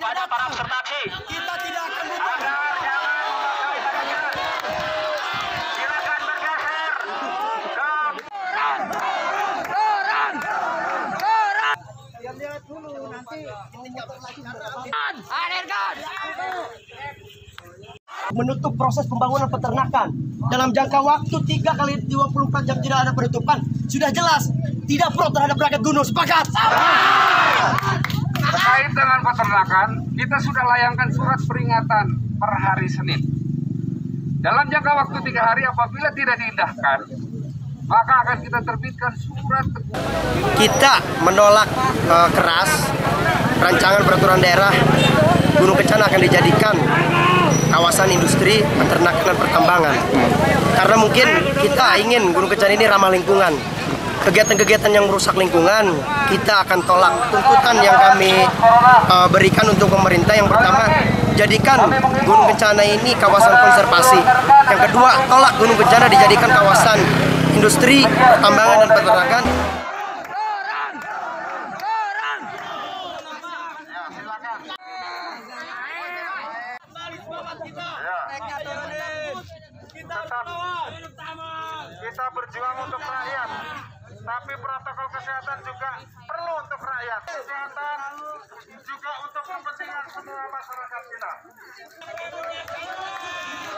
kepada para peserta aksi. Kita tidak akan lupa. Agar jangan mengakali jalan. Silakan bergeser. Lihat dulu nanti menutup proses pembangunan peternakan dalam jangka waktu 3 kali 24 jam tidak ada penutupan, sudah jelas tidak pro terhadap rakyat gunung. Sepakat? Terkait dengan peternakan, kita sudah layangkan surat peringatan per hari Senin. Dalam jangka waktu 3 hari apabila tidak diindahkan, maka akan kita terbitkan surat teguran. Kita menolak keras rancangan peraturan daerah Gunung Kencana akan dijadikan kawasan industri peternakan dan pertambangan. Karena mungkin kita ingin Gunung Kencana ini ramah lingkungan. Kegiatan-kegiatan yang merusak lingkungan kita akan tolak. Tuntutan yang kami berikan untuk pemerintah yang pertama, jadikan Gunung Kencana ini kawasan konservasi. Yang kedua, tolak Gunung Kencana dijadikan kawasan industri pertambangan dan peternakan. Kita berjuang untuk rakyat, tapi protokol kesehatan juga perlu untuk rakyat. Kesehatan juga untuk kepentingan semua masyarakat kita.